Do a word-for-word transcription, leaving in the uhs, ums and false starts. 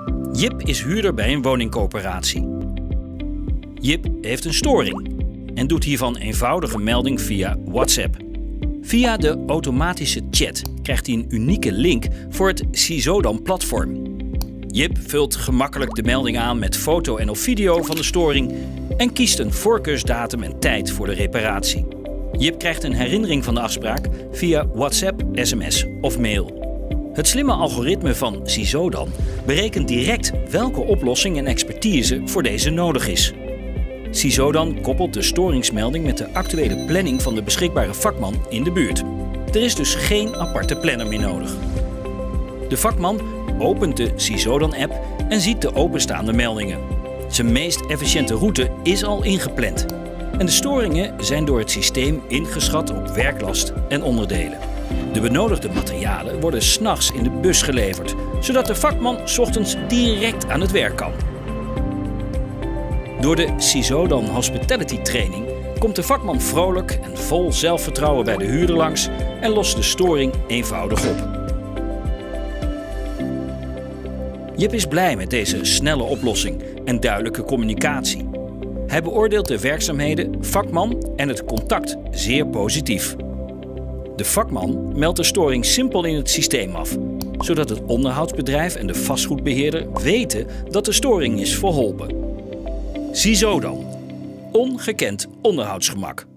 Jip is huurder bij een woningcoöperatie. Jip heeft een storing en doet hiervan eenvoudige melding via WhatsApp. Via de automatische chat krijgt hij een unieke link voor het Sisodan-platform. Jip vult gemakkelijk de melding aan met foto en of video van de storing en kiest een voorkeursdatum en tijd voor de reparatie. Jip krijgt een herinnering van de afspraak via WhatsApp, sms of mail. Het slimme algoritme van Sisodan berekent direct welke oplossing en expertise voor deze nodig is. Sisodan koppelt de storingsmelding met de actuele planning van de beschikbare vakman in de buurt. Er is dus geen aparte planner meer nodig. De vakman opent de Sisodan-app en ziet de openstaande meldingen. Zijn meest efficiënte route is al ingepland. En de storingen zijn door het systeem ingeschat op werklast en onderdelen. De benodigde materialen worden 's nachts in de bus geleverd, zodat de vakman 's ochtends direct aan het werk kan. Door de Sisodan Hospitality Training komt de vakman vrolijk en vol zelfvertrouwen bij de huurder langs en lost de storing eenvoudig op. Jip is blij met deze snelle oplossing en duidelijke communicatie. Hij beoordeelt de werkzaamheden, vakman en het contact zeer positief. De vakman meldt de storing simpel in het systeem af, zodat het onderhoudsbedrijf en de vastgoedbeheerder weten dat de storing is verholpen. Sisodan. Ongekend onderhoudsgemak.